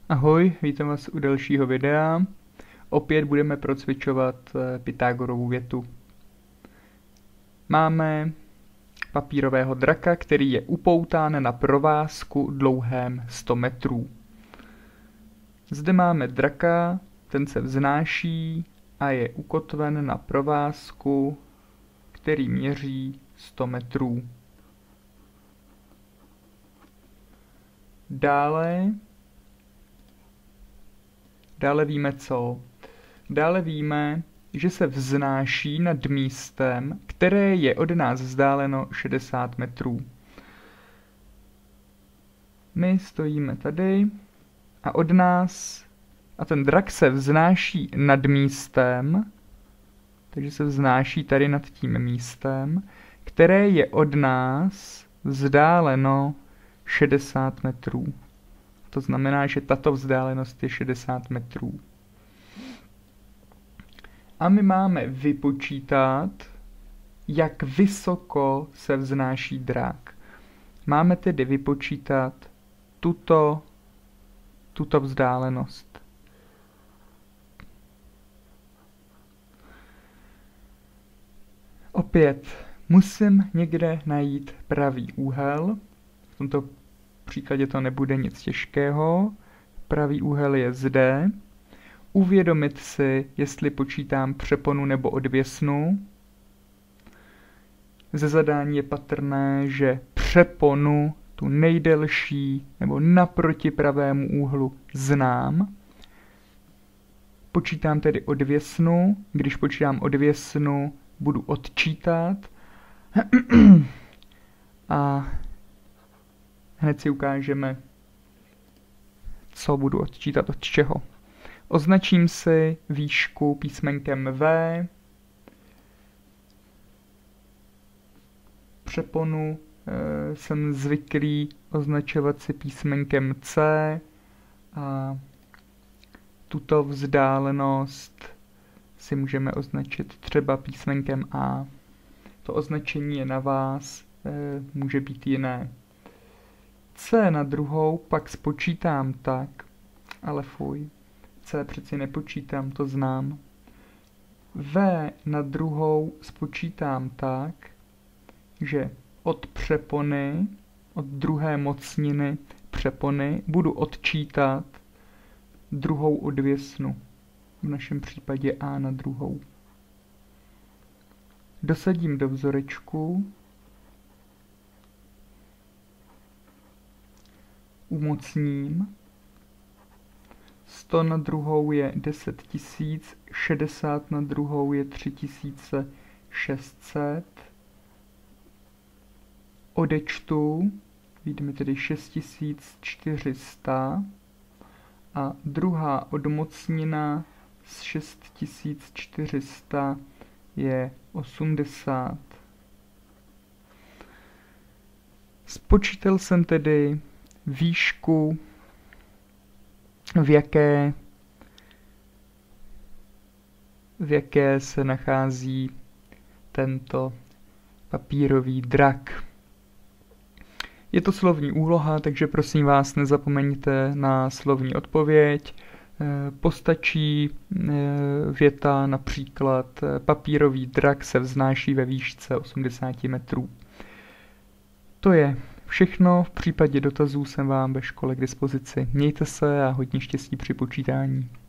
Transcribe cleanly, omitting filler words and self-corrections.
Ahoj, vítám vás u dalšího videa. Opět budeme procvičovat Pythagorovu větu. Máme papírového draka, který je upoután na provázku dlouhém 100 metrů. Zde máme draka, ten se vznáší a je ukotven na provázku, který měří 100 metrů. Dále víme co? Dále víme, že se vznáší nad místem, které je od nás vzdáleno 60 metrů. My stojíme tady a ten drak se vznáší nad místem, takže se vznáší tady nad tím místem, které je od nás vzdáleno 60 metrů. To znamená, že tato vzdálenost je 60 metrů. A my máme vypočítat, jak vysoko se vznáší drak. Máme tedy vypočítat tuto vzdálenost. Opět musím někde najít pravý úhel. V tomto příkladě to nebude nic těžkého. Pravý úhel je zde. Uvědomit si, jestli počítám přeponu nebo odvěsnu. Ze zadání je patrné, že přeponu, tu nejdelší nebo naproti pravému úhlu, znám. Počítám tedy odvěsnu. Když počítám odvěsnu, budu odčítat. A hned si ukážeme, co budu odčítat od čeho. Označím si výšku písmenkem V. Přeponu jsem zvyklý označovat si písmenkem C a tuto vzdálenost si můžeme označit třeba písmenkem A. To označení je na vás, může být jiné. C na druhou pak spočítám tak, ale fuj, C přeci nepočítám, to znám. V na druhou spočítám tak, že od přepony, od druhé mocniny přepony, budu odčítat druhou odvěsnu. V našem případě A na druhou. Dosadím do vzorečku. Umocním. 100 na druhou je 10 000, 60 na druhou je 3600. Odečtu, vidíme tedy 6400 a druhá odmocnina z 6400 je 80. Spočítal jsem tedy výšku, v jaké se nachází tento papírový drak. Je to slovní úloha, takže prosím vás, nezapomeňte na slovní odpověď. Postačí věta například papírový drak se vznáší ve výšce 80 metrů. To je všechno, v případě dotazů jsem vám ve škole k dispozici. Mějte se a hodně štěstí při počítání.